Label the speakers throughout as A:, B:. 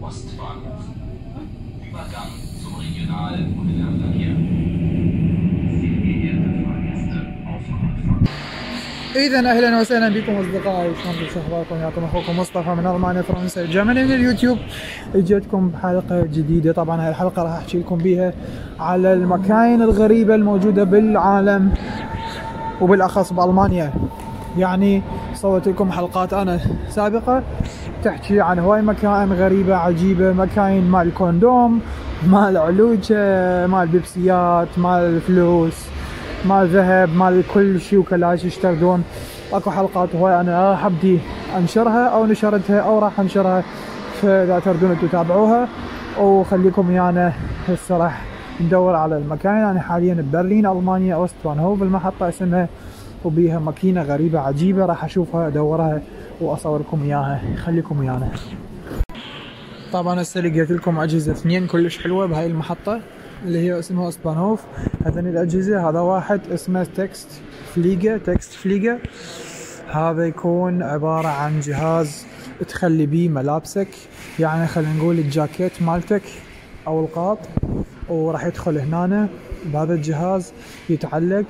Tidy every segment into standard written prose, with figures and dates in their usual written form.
A: Ostbahnhof. Übergang zum regionalen Nahverkehr. Sehr geehrte Fahrgäste, Auffahrt von
B: إذا أهلا وسهلا بكم أصدقائي، شلونكم؟ شو أخباركم؟ يعطيكم أخوكم مصطفى من ألمانيا فرنسا جرماني من اليوتيوب. اجيتكم بحلقة جديدة. طبعا هاي الحلقة راح أحكي لكم بيها على المكاين الغريبة الموجودة بالعالم وبالأخص بألمانيا. يعني صورت لكم حلقات أنا سابقة تحكي عن هواي مكائن غريبة عجيبة، مكاين مال كوندوم، مال علوجة، مال بيبسيات، مال فلوس، مال ذهب، مال كل شيء وكلاش يشتردون. اكو حلقات هواي انا حبدي انشرها او نشرتها او راح انشرها، فاذا تردون انتم تتابعوها وخليكم ويانا. هسه راح ندور على المكان. انا حاليا ببرلين المانيا، اوستبانهوف المحطة اسمها، وبيها ماكينة غريبة عجيبة راح اشوفها ادورها واصوركم اياها. خليكم ويانا. طبعا هسه لقيت لكم اجهزة اثنين كلش حلوة بهاي المحطة اللي هي اسمها اوستبانهوف. هذين الاجهزة، هذا واحد اسمه تكست فليجا. هذا يكون عبارة عن جهاز تخلي بيه ملابسك، يعني خلينا نقول الجاكيت مالتك او القاط، وراح يدخل هنا بهذا الجهاز يتعلق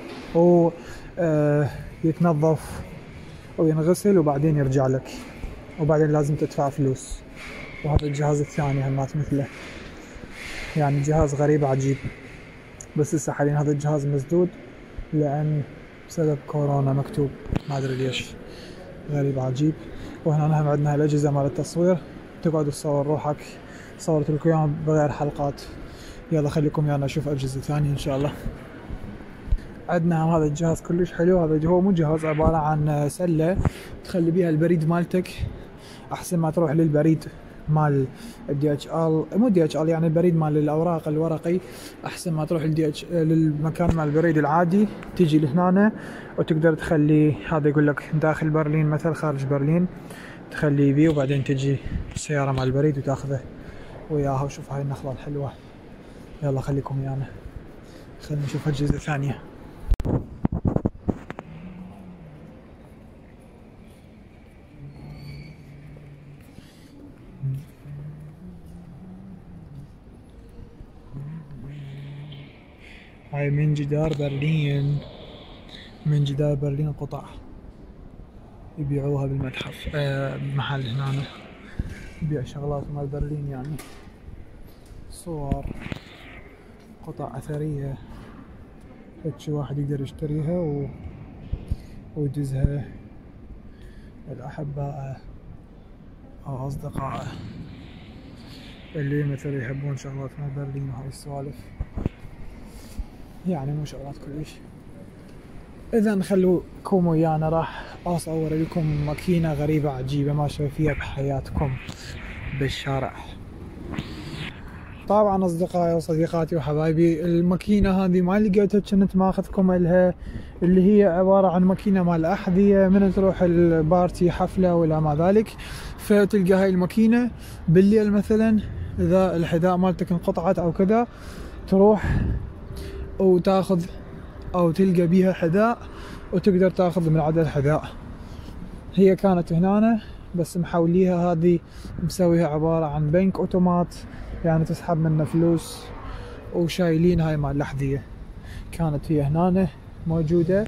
B: ويتنظف وينغسل وبعدين يرجع لك، وبعدين لازم تدفع فلوس. وهذا الجهاز الثاني همات مثله، يعني جهاز غريب عجيب. بس هسه حاليا هذا الجهاز مسدود لان بسبب كورونا مكتوب، ما ادري ليش. غريب عجيب. وهنا هم عندنا الاجهزه مال التصوير، تقعد تصور روحك. صورت لكم اياهم بغير حلقات. يلا خليكم ويانا نشوف اجهزه ثانيه ان شاء الله. عندنا هذا الجهاز كلش حلو. هذا هو مو جهاز، عباره عن سله تخلي بيها البريد مالتك احسن ما تروح للبريد مال DHL، مو DHL يعني البريد مال الاوراق الورقي. احسن ما تروح للمكان مال البريد العادي، تيجي لهنا وتقدر تخلي هذا يقول لك داخل برلين مثل خارج برلين، تخليه بيه وبعدين تجي السياره مال البريد وتاخذه وياها. وشوف هاي النخله الحلوه. يلا خليكم ويانا، خلينا نشوف اجهزه ثانيه. هاي من جدار برلين قطع يبيعوها بالمتحف، بمحل هنا يبيع شغلات مال برلين، يعني صور، قطع أثرية، هيك واحد يقدر يشتريها ويدزها لأحبائه أو أصدقائه اللي مثل يحبون شغلات مال برلين وهاي السوالف، يعني مو شغلات كلش. إذا خلوكم ويانا، راح أصور لكم ماكينة غريبة عجيبة ما شايفيها بحياتكم بالشارع. طبعا أصدقائي وصديقاتي وحبايبي، الماكينة هذه ما لقيتها، كنت ماخذكم لها، اللي هي عبارة عن ماكينة مال أحذية. من تروح البارتي حفلة ولا ما ذلك، فتلقى هاي الماكينة بالليل مثلا إذا الحذاء مالتك انقطعت أو كذا، تروح وتاخذ او تلقى بيها حذاء وتقدر تاخذ من عدد حذاء. هي كانت هنا بس محوليها، هذه مسويها عبارة عن بنك اوتومات، يعني تسحب منه فلوس، وشايلين هاي مال الأحذية. كانت هي هنا موجودة،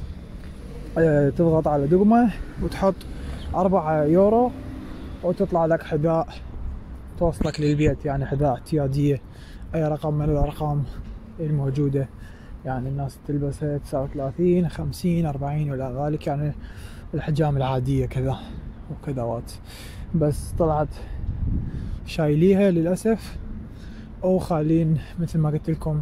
B: تضغط على دقمة وتحط 4 يورو وتطلع لك حذاء توصلك للبيت، يعني حذاء اعتيادية، اي رقم من الارقام الموجودة. يعني الناس تلبسها 39 50 40 ولا ذلك، يعني الحجام العادية كذا وكذوات. بس طلعت شايليها للأسف، أو خالين مثل ما قلت لكم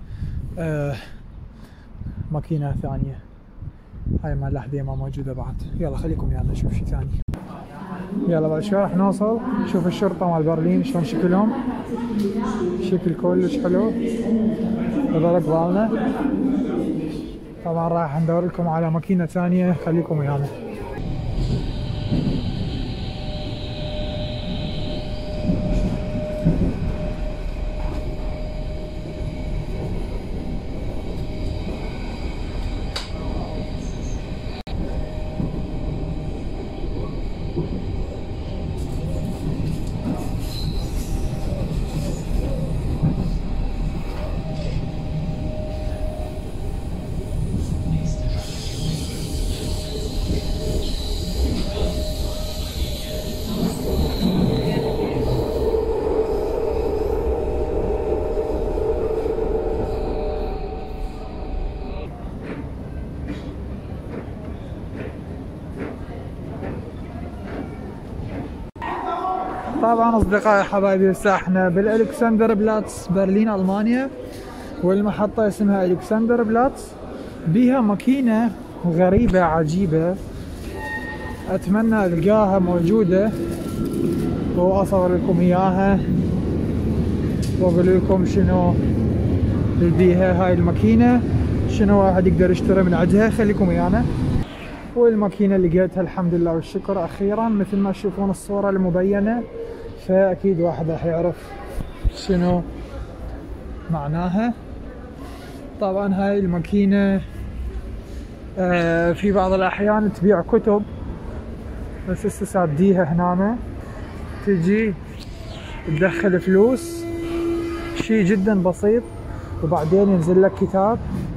B: ماكينة ثانية. هاي مال الأحذية ما موجودة بعد. يلا خليكم يلا نشوف شي ثاني. يلا بعد شوي راح نوصل. شوف الشرطة مال برلين شلون شكلهم، شكل كلش حلو. هذول قبالنا. طبعا راح ندور لكم على ماكينة ثانية، خليكم ويانا. طبعا اصدقائي حبايبي هسه احنا بالالكسندر بلاتس برلين المانيا، والمحطة اسمها الكسندر بلاتس. بيها ماكينة غريبة عجيبة، اتمنى القاها موجودة واصور لكم اياها واقول لكم شنو بيها هاي الماكينة، شنو واحد يقدر يشتري من عندها. خليكم ويانا. والماكينة لقيتها الحمد لله والشكر اخيرا مثل ما تشوفون الصورة المبينة، فاكيد واحد راح يعرف شنو معناها. طبعا هاي الماكينة في بعض الاحيان تبيع كتب، بس هسه ساديها هنا، تجي تدخل فلوس شي جدا بسيط وبعدين ينزل لك كتاب.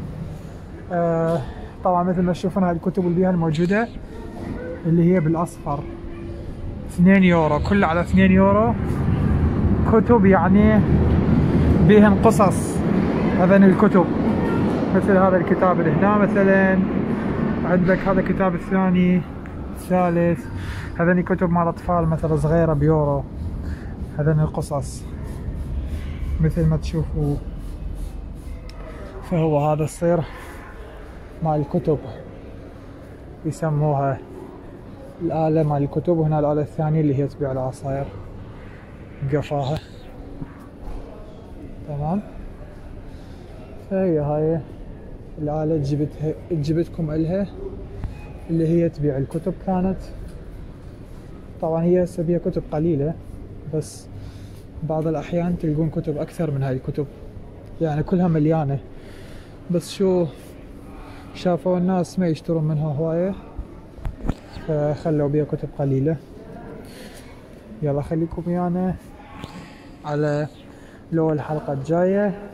B: طبعا مثل ما تشوفون هاي الكتب اللي بيها الموجودة اللي هي بالاصفر 2 يورو، كلها على 2 يورو كتب، يعني بيهن قصص. هذين الكتب مثل هذا الكتاب اللي هنا مثلا، عندك هذا الكتاب الثاني الثالث، هذين كتب مال اطفال مثلا صغيرة بيورو. هذين القصص مثل ما تشوفوا. فهو هذا الصير مال الكتب، يسموها الآلة مال الكتب. وهنا الآلة الثانية اللي هي تبيع العصاير قفاها. تمام. فهي هاي الآلة جبتكم إلها اللي هي تبيع الكتب كانت. طبعا هي هسه بيها كتب قليلة، بس بعض الأحيان تلقون كتب أكثر من هاي الكتب، يعني كلها مليانة، بس شو شافوا الناس ما يشترون منها هواية فخلوا بيها كتب قليلة. يلا خليكم ويانا على لو الحلقة الجاية.